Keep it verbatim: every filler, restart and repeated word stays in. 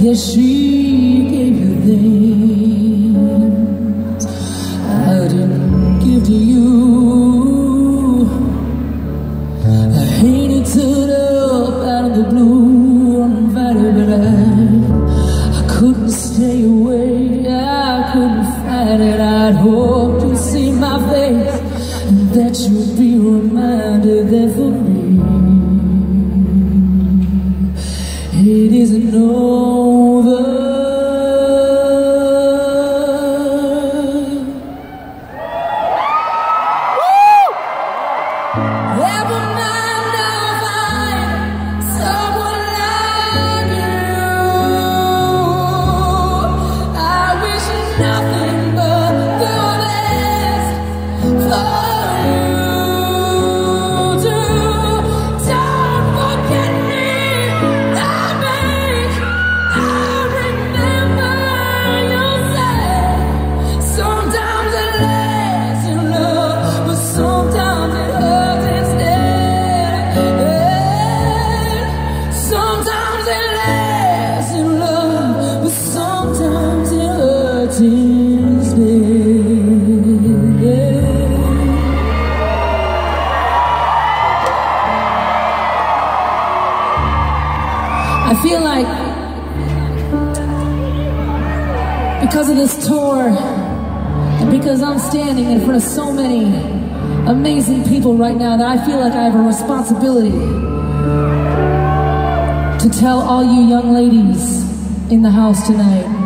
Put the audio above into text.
that she gave you things I didn't give to you. I hated to up out of the blue, uninvited, but I, I couldn't stay away. I couldn't fight it. I'd hoped you'd see my face and that you'd be reminded that for me it isn't over. Woo! Never mind, I'll find someone like you. I wish nothing but the best for you. Don't forget me. I feel like because of this tour and because I'm standing in front of so many amazing people right now that I feel like I have a responsibility to tell all you young ladies in the house tonight